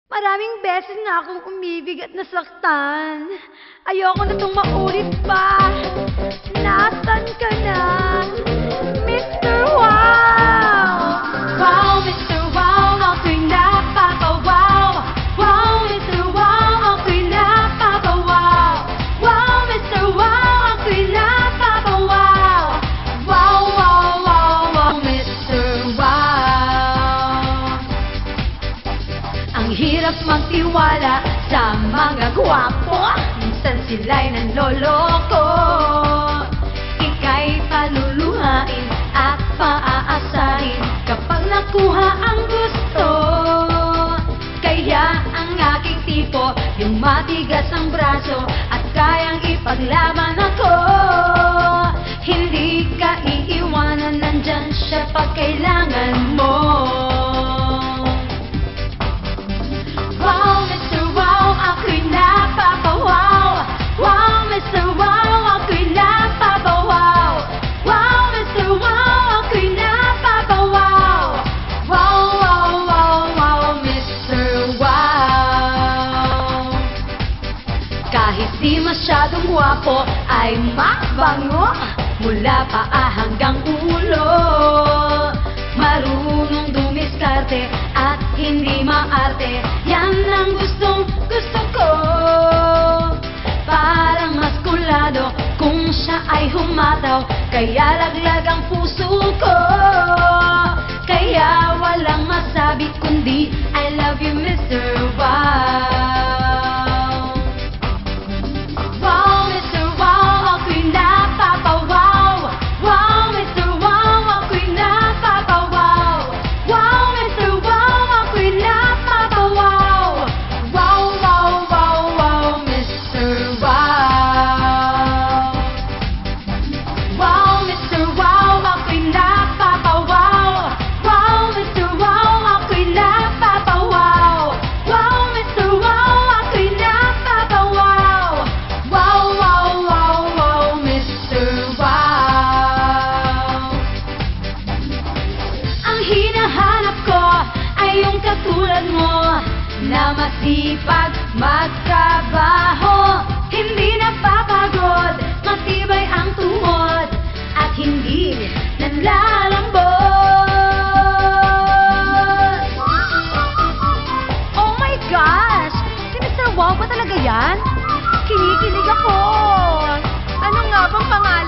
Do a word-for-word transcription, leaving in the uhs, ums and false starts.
Maraming beses na akong umibig at nasaktan. Ayoko na itong maulit pa. Nasaan ka na, mister Wow? Wow, mister Wow, ako'y napapawaw. Wow, mister Wow, ako'y napapawaw. Wow, mister Wow, ako'y napapawaw. Wow, wow, wow, wow, mister Wow. Ang hirap magtiwala sa mga gwapo, minsan sila'y nanloloko. Ika'y paluluhain at paaasahin kapag nakuha ang gusto. Kaya ang aking tipo, yung matigas ang braso at kayang ipaglaban ako. Hindi ka iiwanan, nandyan siya pag kailangan mo. Wow, mister Wow, ako'y napapawaw. Wow, mister Wow, ako'y napapawaw. Wow, mister Wow, ako'y napapawaw. Wow, wow, wow, wow, mister Wow. Kahit di masyadong gwapo ay mabango, mula paa hanggang ulo. Marunong dumiskarte at hindi maarte, yan ang gustong gusto ko. Parang maskulado kung siya ay humataw, kaya laglag ang puso ko. Kaya walang masabi kundi I love you, mister Wow. Wow, mister Wow, ako'y napapawaw. Wow, mister Wow, ako'y napapawaw. Wow, mister Wow, ako'y napapawaw. Wow, wow, wow, wow, mister Wow. Wow, mister Wow, ako'y napapawaw. Wow, mister Wow, ako'y napapawaw. Wow, mister Wow, ako'y napapawaw. Wow, wow, wow, wow, mister Wow. Ang hinahanap ko ay yung katulad mo, na masipag magtrabaho, hindi napapagod, matibay ang tuhod, at hindi nanlalambot. Oh my gosh! Si mister Wow ba talaga yan? Kinikilig ako! Ano nga bang pangalan?